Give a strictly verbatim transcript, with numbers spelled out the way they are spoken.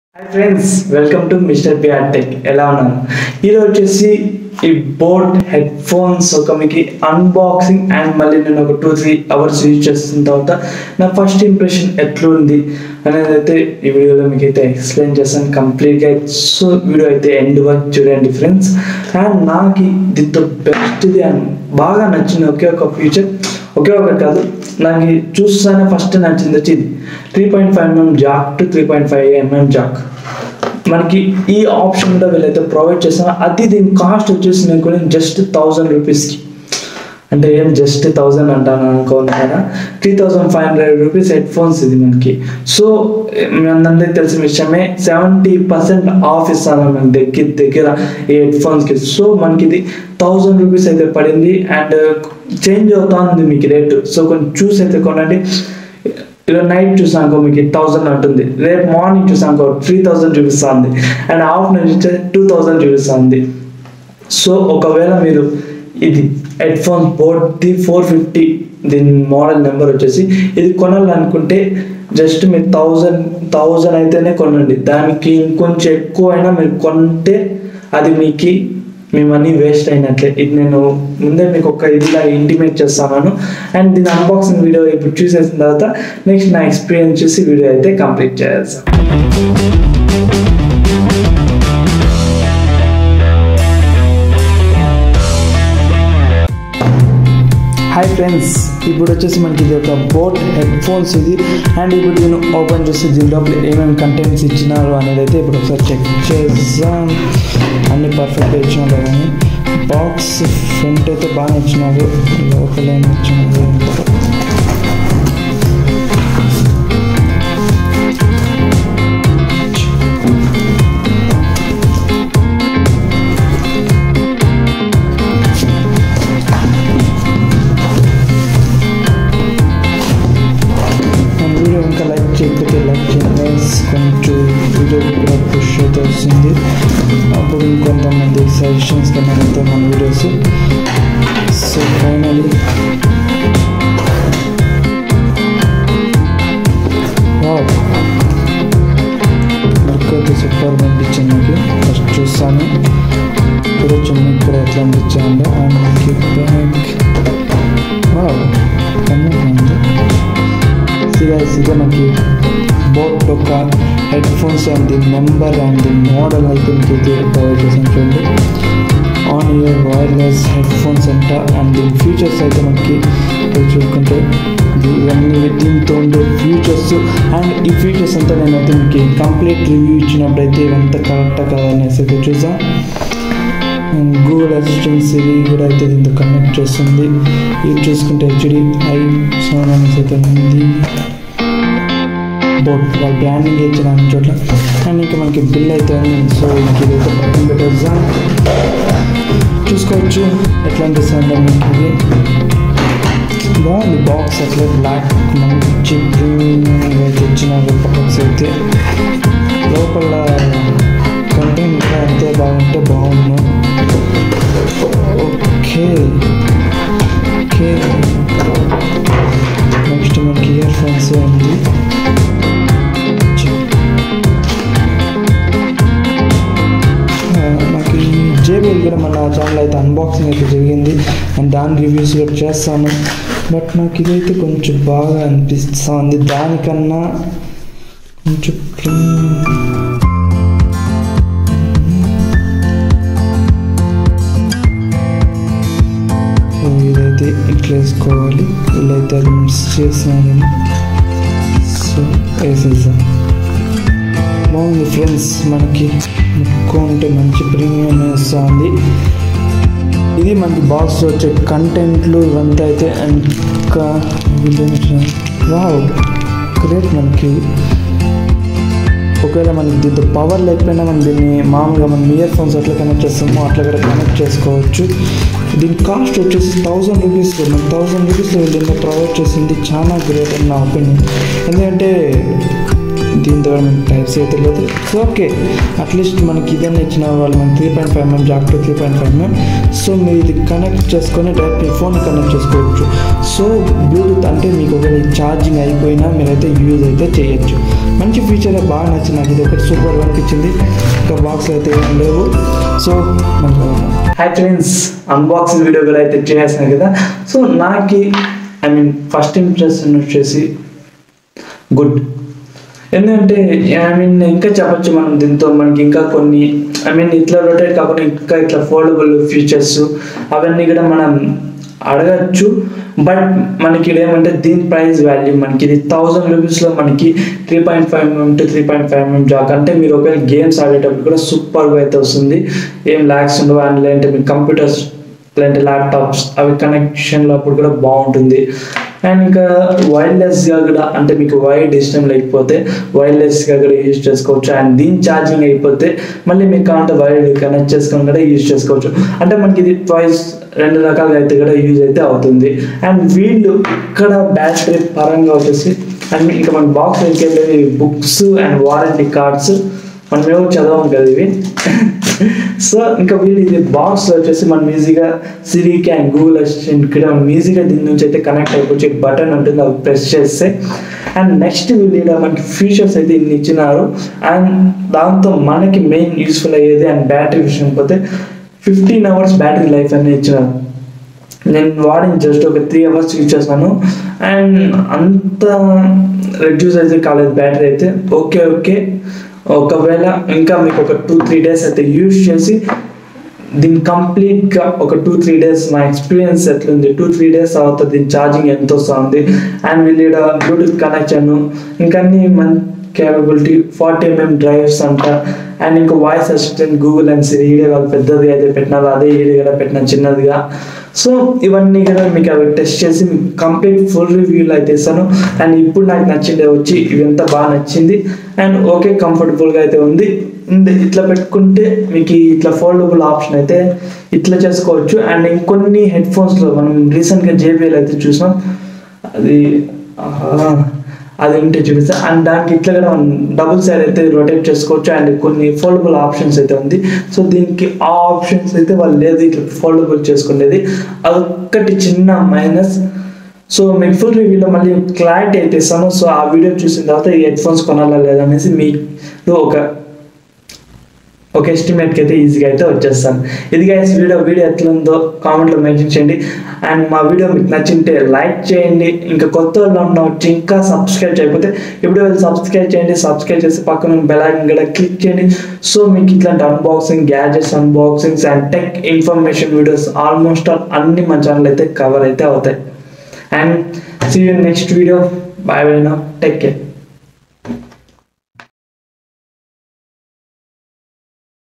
Hi friends, welcome to mister B R Tech. ఎలా ఉన్నాను ఈరోజు వచ్చేసి ఈ బోట్ హెడ్ ఫోన్స్ ఒక మీకు అన్బాక్సింగ్ అండ్ మళ్ళీ నేను ఒక టూ త్రీ అవర్స్ యూజ్ చేస్తున్న తర్వాత నా ఫస్ట్ ఇంప్రెషన్ ఎట్లుంది అనేది అయితే ఈ వీడియోలో మీకు అయితే ఎక్స్ప్లెయిన్ చేస్తాను కంప్లీట్గా. సో వీడియో అయితే ఎండ్ వరకు చూడండి ఫ్రెండ్స్. అండ్ నాకు దీంతో బెస్ట్ది అండ్ బాగా నచ్చిన ఒకే ఒక ఫీచర్, ఒకే ఒకటి కాదు, నాకు చూస్తానే ఫస్ట్ నచ్చింది వచ్చి ఇది three point five MM jack to three point five MM jack మనకి ఈ ఆప్షన్ కూడా వీళ్ళైతే ప్రొవైడ్ చేస్తున్నారు. అది దీని కాస్ట్ వచ్చేసి నేను కొన్ని జస్ట్ థౌజండ్ రూపీస్కి, అంటే ఏం జస్ట్ థౌజండ్ అంటాను అనుకోను కదా, three thousand five hundred rupees headphones ఇది మనకి. సో అందరికీ తెలిసిన విషయమే, సెవెంటీ పర్సెంట్ ఆఫ్ ఇస్తాను మనకి దగ్గర దగ్గర ఈ హెడ్ ఫోన్స్కి. సో మనకి ఇది థౌజండ్ రూపీస్ అయితే పడింది అండ్ చేంజ్ అవుతా ఉంది మీకు రేటు. సో కొంచెం చూసి అయితే కొనండి. ఈరోజు నైట్ చూసానుకో మీకు థౌజండ్ ఉంటుంది, రేపు మార్నింగ్ చూసానుకో త్రీ థౌజండ్ చూపిస్తుంది అండ్ ఆఫ్టర్నూన్ చూస్తే టూ థౌజండ్ చూపిస్తుంది. సో ఒకవేళ మీరు ఇది హెడ్ ఫోన్స్ బోట్ది ఫోర్ ఫిఫ్టీ దీని మోడల్ నెంబర్ వచ్చేసి ఇది కొనాలనుకుంటే జస్ట్ మీరు థౌజండ్ థౌజండ్ అయితేనే కొనండి. దానికి ఇంకొంచెం ఎక్కువ అయినా మీరు కొంటే అది మీకు మీ మనీ వేస్ట్ అయినట్లే. ఇది నేను ముందే మీకు ఒక ఇదిలా ఇంటిమేట్ చేస్తాను. అండ్ దీని అన్బాక్సింగ్ వీడియో ఇప్పుడు చూసేసిన తర్వాత నెక్స్ట్ నా ఎక్స్పీరియన్స్ చూసి వీడియో అయితే కంప్లీట్ చేస్తాను. హాయ్ ఫ్రెండ్స్, ఇప్పుడు వచ్చేసి మనకి ఇది ఒక బోట్ హెడ్ ఫోన్స్ ఇది. అండ్ ఇప్పుడు నేను ఓపెన్ చేసి దీని లోపల ఏమేమి కంటెంట్స్ ఇచ్చినారు అనేది అయితే ఇప్పుడు ఒకసారి చెక్ చేద్దాం. అన్ని పర్ఫెక్ట్గా ఇచ్చినారు కానీ బాక్స్ ఫ్రంట్ అయితే బాగా ఇచ్చినారు, లోపల ఏమి ఇచ్చినారు చేయకపోతే లైక్ చేయండి, కొంచెం వీడియో కూడా పుష్ అయితే వస్తుంది. అప్పుడు ఇంకొంతమంది సజెషన్స్ కన్నా అయితే మన వీడియోస్. సో ఫైనలీ వర్క్ అయితే సూపర్ అనిపించింది నాకు. ఫస్ట్ చూస్తాను ఇప్పుడు చిన్న కూడా ఎట్లా అనిపించాను. అండ్ మనకి బ్యాక్ ఇదే మనకి బోట్ ఒక headphones and the number and the model అయితే మీకు అయితే ప్రొవైడ్ చేసాను చూడండి. On ear wireless headphones అంట. అండ్ దీని ఫీచర్స్ అయితే మనకి చూసుకుంటే ఇవన్నీ దీంతో ఉండే ఫీచర్స్ అండ్ ఈ ఫీచర్స్ అంతా నేనైతే మీకు కంప్లీట్ రివ్యూ ఇచ్చినప్పుడు అయితే ఇవంతా కరెక్టా కదా అనేసి అయితే చూసాం. గూగుల్ అసిస్టెంట్స్ ఇవి కూడా అయితే దీంతో కనెక్ట్ చేస్తుంది. ఇది చూసుకుంటే హెచ్డి ఐ సౌండ్ అనేసి అయితే ఉంది. బోట్ వాళ్ళ బ్రాండింగ్ ఇచ్చిన అన్ని చోట్ల. అండ్ ఇంకా మనకి బిల్ అయితే ఉంది. సో ఇంక ఇదైతే పక్కన పెట్టేద్దాం. చూసుకోవచ్చు ఎట్లా అనిపిస్తుంది మీకు. ఇది బాగుంది బాక్స్, అట్లా బ్లాక్ మంచి ప్రీమియం అయితే ఇచ్చినారు బాక్స్ అయితే. లోపల కంటెంట్ అంతే బాగుంటే బాగుండు. ఓకే ఓకే నెక్స్ట్ మనకి ఇయర్ ఫోన్స్ ఉంది. నాకు ఈ జేబీఎల్ కూడా మన ఛానల్ అయితే అన్బాక్సింగ్ అయితే జరిగింది అండ్ దాని రివ్యూస్ కూడా చేస్తాను. బట్ నాకు ఇదైతే కొంచెం బాగా అనిపిస్తుంది దానికన్నా. కొంచెం ఇదైతే ఇట్లా వేసుకోవాలి. వీళ్ళైతే అది మిక్స్ చేసాను. సో వేసేసాం. బాగుంది ఫ్రెండ్స్, మనకి ముక్కుంటే మంచి ప్రీమియం వేస్తుంది. ఇది మనకి బాక్స్లో వచ్చే కంటెంట్లు ఇవంతా అయితే. ఇంకా వావ్ గ్రేట్. మనకి ఒకవేళ మనకి దీంతో పవర్ లేకపోయినా మనం దీన్ని మామూలుగా మనం ఇయర్ ఫోన్స్ అట్లా కనెక్ట్ చేస్తామో అట్లా కూడా కనెక్ట్ చేసుకోవచ్చు. దీని కాస్ట్ వచ్చేసి థౌజండ్ రూపీస్ మనకి థౌజండ్ రూపీస్లో దీంట్లో ప్రొవైడ్ చేసింది చాలా గ్రేట్ అని నా ఒపీనియన్. ఎందుకంటే దీంతో మనకి టైప్స్ అయితే లేదు. సో ఓకే అట్లీస్ట్ మనకి ఇదన్నీ ఇచ్చిన వాళ్ళు మనకి three point five MM jack to three point five MM. So మీరు ఇది కనెక్ట్ చేసుకొని డైరెక్ట్ మీ ఫోన్ కనెక్ట్ చేసుకోవచ్చు. సో బ్లూటూత్ అంటే మీకు ఒకవేళ ఛార్జింగ్ అయిపోయినా మీరైతే యూజ్ అయితే చేయొచ్చు. మంచి ఫీచర్ బాగా నచ్చింది నాకు, ఇది ఒకటి సూపర్ అనిపించింది. ఇంకా బాక్స్లో అయితే ఏం లేవు. So hi friends, unboxing video కూడా అయితే చేసేసాను కదా. సో నాకు ఐ మీన్ ఫస్ట్ ఇంప్రెషన్ వచ్చేసి గుడ్. ఎందుకంటే ఐ మీన్ ఇంకా చెప్పచ్చు మనం దీంతో, మనకి ఇంకా కొన్ని ఐ మీన్ ఇట్లా రొటేట్ కాకుండా ఇంకా ఇట్లా ఫోల్డబుల్ ఫీచర్స్ అవన్నీ కూడా మనం అడగచ్చు. బట్ మనకి ఇక్కడ ఏమంటే దీని ప్రైస్ వాల్యూ మనకి ఇది థౌజండ్ రూపీస్లో మనకి three point five MM to three point five MM jack అంటే మీరు ఒకవేళ గేమ్స్ ఆడేటప్పుడు కూడా సూపర్గా అయితే వస్తుంది. ఏం ల్యాక్స్ ఉండవు. అండ్ లేదంటే మీ కంప్యూటర్స్ లేదంటే ల్యాప్టాప్స్ అవి కనెక్షన్లో అప్పుడు కూడా బాగుంటుంది. అండ్ ఇంకా వైర్లెస్గా కూడా అంటే మీకు వైర్డ్ ఇష్టం లేకపోతే వైర్లెస్గా కూడా యూజ్ చేసుకోవచ్చు. అండ్ దీని ఛార్జింగ్ అయిపోతే మళ్ళీ మీకు కావాలంటే వైర్ కనెక్ట్ చేసుకొని కూడా యూజ్ చేసుకోవచ్చు. అంటే మనకి ఇది ట్వైస్ రెండు రకాలుగా అయితే కూడా యూజ్ అయితే అవుతుంది. అండ్ వీళ్ళు ఇక్కడ బ్యాటరీ పరంగా వచ్చేసి అండ్ ఇంకా మన బాక్స్ వెళ్ళి బుక్స్ అండ్ వారంటీ కార్డ్స్ మనమేమో చదవం కదా ఇవి. సో ఇంకా వీళ్ళు ఇది బాక్స్ వచ్చేసి మనం ఈజీగా సిరికి అండ్ గూగుల్ అసిస్టెంట్కి మనం ఈజీగా దీని నుంచి అయితే కనెక్ట్ అయిపోవచ్చు. బటన్ ఉంటుంది, అవి ప్రెస్ చేస్తే. అండ్ నెక్స్ట్ వీళ్ళు ఇక్కడ మనకి ఫీచర్స్ అయితే ఇన్ని ఇచ్చినారు. అండ్ దాంతో మనకి మెయిన్ యూస్ఫుల్ అయ్యేది అండ్ బ్యాటరీ విషయం పోతే ఫిఫ్టీన్ అవర్స్ బ్యాటరీ లైఫ్ అనేది ఇచ్చినారు. నేను వాడిన జస్ట్ ఒక త్రీ అవర్స్ యూజ్ చేస్తాను అండ్ అంత రెడ్యూస్ అయితే కాలేదు బ్యాటరీ అయితే. ఓకే ఓకే ఒకవేళ ఇంకా మీకు ఒక టూ త్రీ డేస్ అయితే యూజ్ చేసి దీన్ని కంప్లీట్గా ఒక టూ త్రీ డేస్ నా ఎక్స్పీరియన్స్ ఎట్లుంది, టూ త్రీ డేస్ అవుతుంది దీని ఛార్జింగ్ ఎంత వస్తుంది. అండ్ వీళ్ళు ఇక్కడ బ్లూటూత్ కనెక్షన్ ఇంకా అన్ని మంచి కేపబిలిటీ ఫార్టీ ఎంఎం డ్రైవ్స్ అంట. అండ్ ఇంకా voice assistant Google and Siri ఈడే వాళ్ళు పెద్దదిగా అయితే పెట్టినారు, అదే ఈడే కూడా పెట్టిన చిన్నదిగా. సో ఇవన్నీ కూడా మీకు అవి టెస్ట్ చేసి మీకు కంప్లీట్ ఫుల్ రివ్యూలు అయితే ఇస్తాను. అండ్ ఇప్పుడు నాకు నచ్చింది వచ్చి ఇవంతా బాగా నచ్చింది అండ్ ఓకే కంఫర్టబుల్గా అయితే ఉంది. ఇట్లా పెట్టుకుంటే మీకు ఇట్లా ఫోల్డబుల్ ఆప్షన్ అయితే ఇట్లా చేసుకోవచ్చు. అండ్ ఇంకొన్ని హెడ్ ఫోన్స్లో మనం రీసెంట్గా జేబీఎల్ అయితే చూసాం, అది అది ఉంటే చూపిస్తా. అండ్ దానికి ఇట్లా కూడా మనం డబుల్ సైడ్ అయితే రొటేట్ చేసుకోవచ్చు. అండ్ కొన్ని ఫోల్డబుల్ ఆప్షన్స్ అయితే ఉంది. సో దీనికి ఆ ఆప్షన్స్ అయితే వాళ్ళు లేదు ఇట్లా ఫోల్డబుల్ చేసుకునేది, అదొక్కటి చిన్న మైనస్. సో మీకు ఫుల్ రివ్యూలో మళ్ళీ క్లారిటీ అయితే ఇస్తాను. సో ఆ వీడియో చూసిన తర్వాత ఈ హెడ్ ఫోన్స్ కొనాలా లేదనేసి మీకు ఒక ఒక ఎస్టిమేట్కి అయితే ఈజీగా అయితే వచ్చేస్తాను. ఇది గైస్ వీడియో వీడియో ఎట్లుందో కామెంట్లో మెన్షన్ చేయండి. అండ్ మా వీడియో మీకు నచ్చింటే లైక్ చేయండి. ఇంకా కొత్త వాళ్ళు ఉన్న వచ్చి ఇంకా సబ్స్క్రైబ్ చేయకపోతే ఇప్పుడు వెళ్ళి సబ్స్క్రైబ్ చేయండి. సబ్స్క్రైబ్ చేసి పక్కన బెల్ ఐకాన్ కూడా క్లిక్ చేయండి. సో మీకు ఇట్లాంటి unboxing, gadgets unboxings and tech information videos almost all అన్ని మా ఛానల్ అయితే కవర్ అయితే అవుతాయి. And see you next video. Bye bye now, take care.